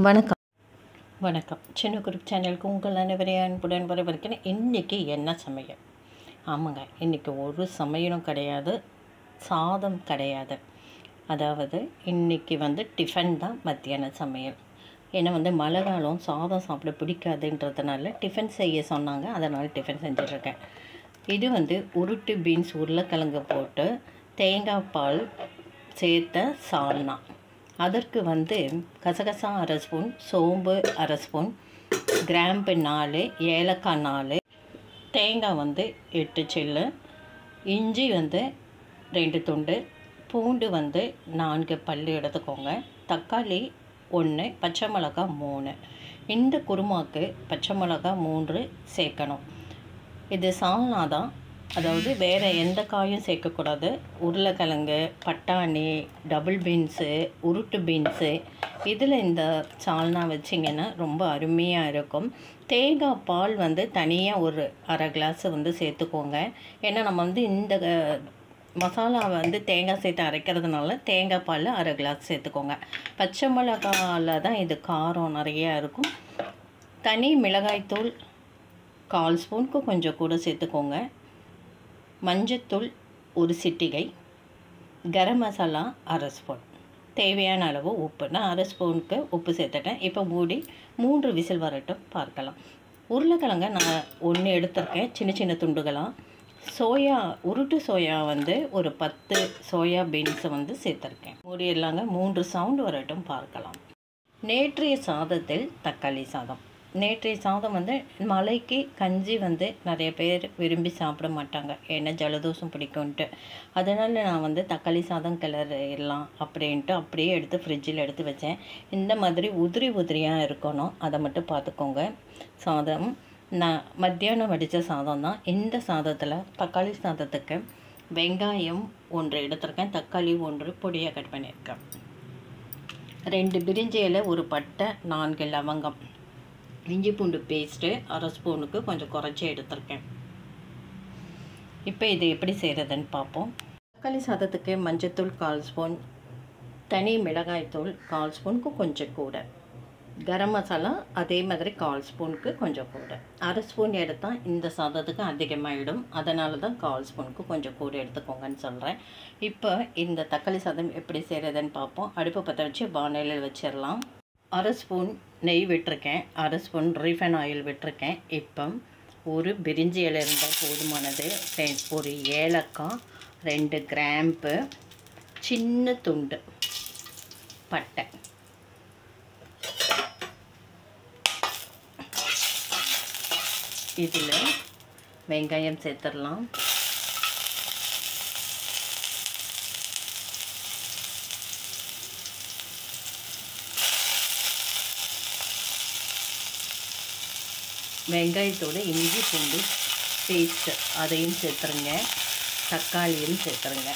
வணக்கம் வணக்கம் சின்ன குரூப் சேனலுக்கு உங்கள் அனைவரையும் அன்புடன் வரவேற்கிறேன். இன்றைக்கி என்ன சமையல்? ஆமாங்க, இன்றைக்கி ஒரு சமையலும் கிடையாது, சாதம் கிடையாது. அதாவது இன்றைக்கி டிஃபன் தான் மத்தியான சமையல். ஏன்னா மழை காலம், சாதம் சாப்பிட பிடிக்காதுன்றதுனால டிஃபன் செய்ய சொன்னாங்க, அதனால் டிஃபன் செஞ்சிட்ருக்கேன். இது உருட்டு பீன்ஸ் உருளைக்கிழங்கு போட்டு தேங்காய் பால் சேர்த்த சால்னா. அதற்கு கசகசா அரை ஸ்பூன், சோம்பு அரை ஸ்பூன், கிராம்பு 4, ஏலக்காய் 4, தேங்காய் 8 சில்லு, இஞ்சி 2 துண்டு, பூண்டு 4 பல் எடுத்துக்கோங்க, தக்காளி 1, பச்சை மிளகாய் 3. இந்த குருமாக்கு பச்சை மிளகாய் 3 சேர்க்கணும். இது சால்னா தான், அதாவது வேறு எந்த காயும் சேர்க்கக்கூடாது. உருளைக்கிழங்கு, பட்டாணி, டபுள் பீன்ஸு, உருட்டு பீன்ஸு, இதில் இந்த சால்னா வச்சிங்கன்னா ரொம்ப அருமையாக இருக்கும். தேங்காய் பால் தனியாக ஒரு அரை கிளாஸு சேர்த்துக்கோங்க. ஏன்னா நம்ம இந்த மசாலா தேங்காய் சேர்த்து அரைக்கிறதுனால தேங்காய் பால் அரை கிளாஸ் சேர்த்துக்கோங்க. பச்சை மிளகாயில் தான் இது காரம் நிறையா இருக்கும். தனி மிளகாய்த்தூள் 1/4 ஸ்பூனுக்கு கொஞ்சம் கூட சேர்த்துக்கோங்க. மஞ்சத்தூள் 1 சிட்டிகை, கரம் மசாலா அரை ஸ்பூன், தேவையான அளவு உப்பு. நான் அரை ஸ்பூனுக்கு உப்பு சேர்த்துட்டேன். இப்போ மூடி 3 விசில் வரட்டும், பார்க்கலாம். உருளைக்கிழங்க நான் 1 எடுத்திருக்கேன், சின்ன சின்ன துண்டுகளாக. சோயா, உருட்டு சோயா ஒரு 10 சோயா பீன்ஸை சேர்த்துருக்கேன். மூடிடலாங்க, 3 சவுண்டு வரட்டும், பார்க்கலாம். நேற்றைய சாதத்தில் தக்காளி சாதம். நேற்றைய சாதம் மழைக்கு கஞ்சி நிறைய பேர் விரும்பி சாப்பிட மாட்டாங்க, ஏன்னா ஜலதோஷம் பிடிக்கும்ன்ட்டு. அதனால் நான் தக்காளி சாதம் கிளறிடலாம் அப்படின்ட்டு அப்படியே எடுத்து ஃப்ரிட்ஜில் எடுத்து வச்சேன். இந்த மாதிரி உதிரி உதிரியாக இருக்கணும், அதை மட்டும் பார்த்துக்கோங்க. சாதம் நான் மத்தியானம் வடித்த சாதம் தான். இந்த சாதத்தில் தக்காளி சாதத்துக்கு வெங்காயம் 1 எடுத்திருக்கேன், தக்காளி 1 பொடியாக கட் பண்ணியிருக்கேன், 2 பிரிஞ்சி இலை, 1 பட்டை, 4 லவங்கம், இஞ்சி பூண்டு பேஸ்ட்டு அரை ஸ்பூனுக்கு கொஞ்சம் குறைச்சி எடுத்திருக்கேன். இப்போ இது எப்படி செய்கிறதுன்னு பார்ப்போம். தக்காளி சாதத்துக்கு மஞ்சத்தூள் 1/4 ஸ்பூன், தனி மிளகாய்த்தூள் 1/4 ஸ்பூனுக்கு கொஞ்சம் கூட, கரம் மசாலா அதே மாதிரி 1/4 ஸ்பூனுக்கு கொஞ்சம் கூட. அரை ஸ்பூன் எடுத்தால் இந்த சாதத்துக்கு அதிகமாகிடும், அதனால தான் 1/4 ஸ்பூனுக்கு கொஞ்சம் கூட எடுத்துக்கோங்கன்னு சொல்கிறேன். இப்போ இந்த தக்காளி சாதம் எப்படி செய்கிறதுன்னு பார்ப்போம். அடுப்பு பற்ற வச்சு வானலில் வச்சிடலாம். அரை ஸ்பூன் நெய் விட்டுருக்கேன், அரை ஸ்பூன் ரீஃபைன் ஆயில் விட்டுருக்கேன். இப்போ 1 பிரிஞ்சி இலை இருந்தால் போதுமானது, 1 ஏலக்காய், 2 கிராம்பு, சின்ன துண்டு பட்டை, இதில் வெங்காயம் சேர்த்துடலாம். வெங்காயத்தோடு இஞ்சி பூண்டு பேஸ்ட்டு அதையும் சேர்த்துருங்க, தக்காளியும் சேர்த்துருங்க.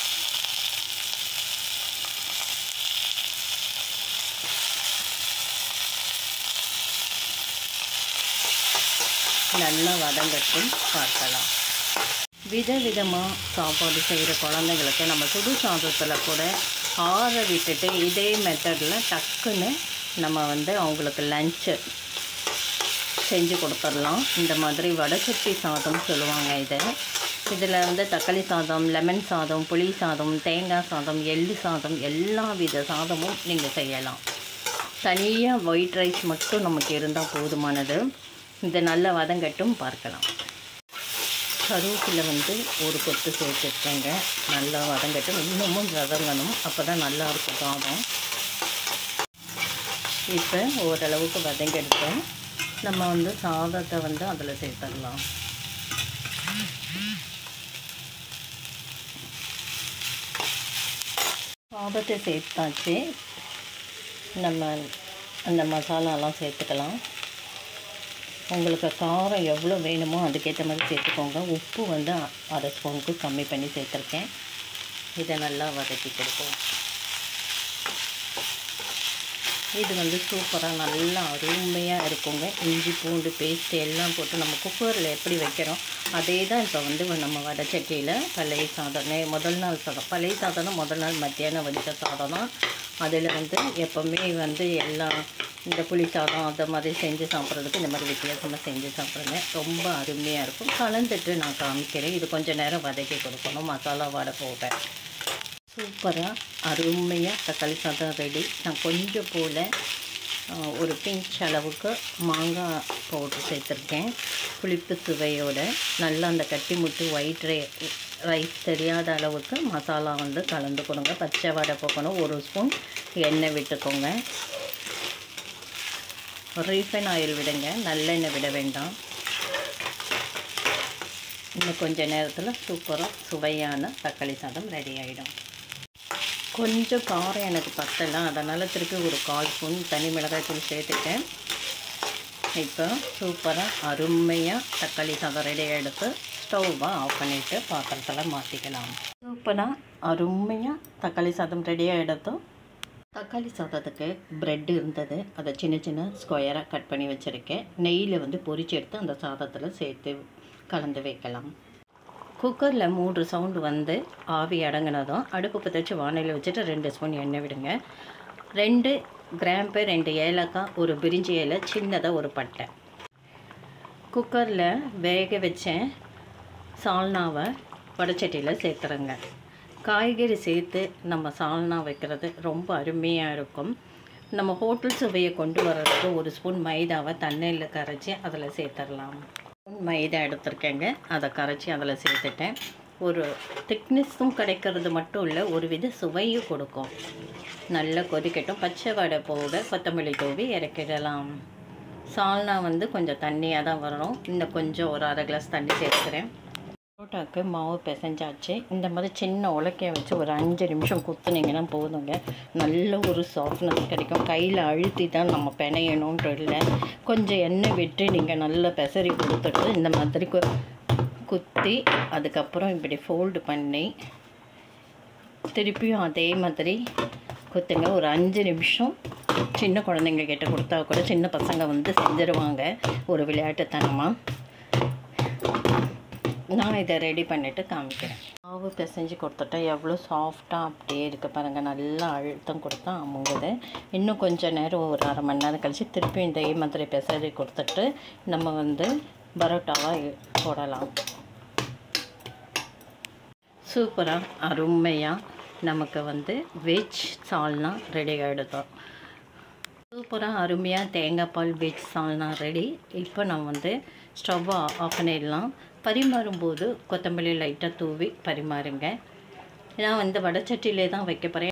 நல்லா வதங்கட்டும், பார்க்கலாம். விதவிதமாக சாப்பாடு செய்கிற குழந்தைங்களுக்கு நம்ம சுடு சாதத்தில் கூட ஆற விட்டுட்டு இதே மெத்தடில் டக்குன்னு நம்ம அவங்களுக்கு லஞ்சு செஞ்சு கொடுத்துடலாம். இந்த மாதிரி வடச்சட்டி சாதம் சொல்லுவாங்க இதில் தக்காளி சாதம், லெமன் சாதம், புளி சாதம், தேங்காய் சாதம், எள்ளு சாதம், எல்லா வித சாதமும் நீங்கள் செய்யலாம். தனியாக ஒயிட் ரைஸ் மட்டும் நமக்கு இருந்தால் போதுமானது. இதை நல்லா வதங்கட்டும், பார்க்கலாம். கருவேப்பிலை 1 கொத்து சேர்த்துருக்கேங்க, நல்லா வதங்கட்டும், இன்னமும் வதங்கணும், அப்போ தான் நல்லாயிருக்கும் சாதம். இப்போ ஓரளவுக்கு வதங்கெடுத்தோம், நம்ம சாதத்தை அதில் சேர்த்துடலாம். சாதத்தை சேர்த்தாச்சு, நம்ம அந்த மசாலாலாம் சேர்த்துக்கலாம். உங்களுக்கு காரம் எவ்வளோ வேணுமோ அதுக்கேற்ற மாதிரி சேர்த்துக்கோங்க. உப்பு அரை ஸ்பூனுக்கு கம்மி பண்ணி சேர்த்துருக்கேன். இதை நல்லா வதக்கி கொடுப்போம். இது சூப்பராக நல்லா அருமையாக இருக்குங்க. இஞ்சி பூண்டு பேஸ்ட்டு எல்லாம் போட்டு நம்ம குக்கரில் எப்படி வைக்கிறோம் அதே தான் இப்போ நம்ம வடச்சட்டியில் பழைய சாதம், முதல் நாள் சாதம், பழைய சாதம்னா முதல் நாள் மத்தியானம் வடித்த சாதம் தான். அதில் எப்போவுமே எல்லா இந்த புளி சாதம் அந்த மாதிரி செஞ்சு சாப்பிட்றதுக்கு இந்த மாதிரி வித்தியாசமாக செஞ்சு சாப்பிடுங்க. ரொம்ப அருமையாக இருக்கும். கலந்துட்டு நான் காமிக்கிறேன். இது கொஞ்சம் நேரம் வதக்கி கொடுக்கணும், மசாலா வாடை போக. சூப்பராக அருமையாக தக்காளி சாதம் ரெடி. நான் கொஞ்சம் போல் ஒரு பிஞ்ச் அளவுக்கு மாங்காய் பவுட்ரு சேர்த்துருக்கேன். புளிப்பு சுவையோட நல்லா அந்த கட்டி முட்டு ஒயிட் ரைஸ் தெரியாத அளவுக்கு மசாலா வந்து கலந்து கொடுங்க. பச்சை வடை போக்கணும். 1 ஸ்பூன் எண்ணெய் விட்டுக்கோங்க. ரீஃபைன் ஆயில் விடுங்க, நல்லெண்ணெய் விட வேண்டாம். இன்னும் கொஞ்சம் நேரத்தில் சூப்பராக சுவையான தக்காளி சாதம் ரெடி ஆகிடும். கொஞ்சம் காரம் எனக்கு பத்தலை, அதனால் திருப்பி ஒரு 1/4 ஸ்பூன் தனி மிளகாய் தூள் சேர்த்துட்டேன். இப்போ சூப்பராக அருமையாக தக்காளி சாதம் ரெடியாக எடுத்து ஸ்டவ்வை ஆஃப் பண்ணிவிட்டு பாத்திரத்தில் மாற்றிக்கலாம். சூப்பராக அருமையாக தக்காளி சாதம் ரெடியாக எடுத்தோம். தக்காளி சாதத்துக்கு ப்ரெட் இருந்தது, அதை சின்ன சின்ன ஸ்கொயராக கட் பண்ணி வச்சுருக்கேன். நெய்யில் வந்து பொரிச்சு எடுத்து அந்த சாதத்தில் சேர்த்து கலந்து வைக்கலாம். குக்கரில் 3 சவுண்டு வந்து ஆவி அடங்கினதும் அடுப்பு பற்ற வச்சு வானலில் வச்சுட்டு 2 ஸ்பூன் எண்ணெய் விடுங்க. 2 கிராம்பு, 2 ஏலக்காய், ஒரு பிரிஞ்சி இலை, சின்னதாக ஒரு பட்டை. குக்கரில் வேக வச்ச சால்னாவை வடச்சட்டியில் சேர்த்துறங்க. காய்கறி சேர்த்து நம்ம சால்னா வைக்கிறது ரொம்ப அருமையாக இருக்கும். நம்ம ஹோட்டல் சுவையை கொண்டு வர்றதுக்கு 1 ஸ்பூன் மைதாவை தண்ணியில் கரைச்சி அதில் சேர்த்துடலாம். மைதா எடுத்துருக்கேங்க, அதை கரைச்சி அதில் சேர்த்துட்டேன். ஒரு திக்னஸும் கிடைக்கிறது மட்டும் இல்லை, ஒரு வித சுவையும் கொடுக்கும். நல்லா கொதிக்கட்டும். பச்சை வடை போக கொத்தமல்லி தூவி இறக்கிடலாம். சால்னா வந்து கொஞ்சம் தண்ணியாக தான் வரணும். இன்னும் கொஞ்சம் ஒரு 1/2 கிளாஸ் தண்ணி சேர்த்துக்கிறேன். பரோட்டாவுக்கு மாவு பிசைஞ்சாச்சு. இந்த மாதிரி சின்ன உலக்கையை வச்சு ஒரு 5 நிமிஷம் குத்துனீங்கன்னா போதுங்க, நல்ல ஒரு சாஃப்ட்னஸ் கிடைக்கும். கையில் அழுத்தி தான் நம்ம பிணையணுன்ற இல்லை, கொஞ்சம் எண்ணெய் விட்டு நீங்கள் நல்லா பெசரி கொடுத்துட்டு இந்த மாதிரி குத்தி அதுக்கப்புறம் இப்படி ஃபோல்டு பண்ணி திருப்பியும் அதே மாதிரி குத்துங்க. ஒரு 5 நிமிஷம் சின்ன குழந்தைங்க கிட்ட கொடுத்தா கூட சின்ன பசங்க வந்து செஞ்சிருவாங்க ஒரு விளையாட்டுத்தனமாக. நான் இதை ரெடி பண்ணிவிட்டு காமிக்கிறேன். மாவு பிசைஞ்சு கொடுத்துட்டா எவ்வளோ சாஃப்டாக அப்படியே இருக்குது பாருங்கள். நல்லா அழுத்தம் கொடுத்தா அமுங்குது. இன்னும் கொஞ்சம் நேரம் ஒரு 1/2 மணி நேரம் கழித்து திருப்பி இந்த மாதிரி பிசைஞ்சு கொடுத்துட்டு நம்ம வந்து பரோட்டாவாக போடலாம். சூப்பராக அருமையாக நமக்கு வந்து வெஜ் சால்னா ரெடி ஆகிடுதோம். சூப்பராக அருமையாக தேங்காய் பால் வெஜ் சால்னா ரெடி. இப்போ நான் வந்து ஸ்டவ்வை ஆஃப் பண்ணிடலாம். பரிமாறும்போது கொத்தமல்லி லைட்டாக தூவி பரிமாறுங்க. நான் வந்து வடச்சட்டியிலே தான் வைக்க போகிறேன்.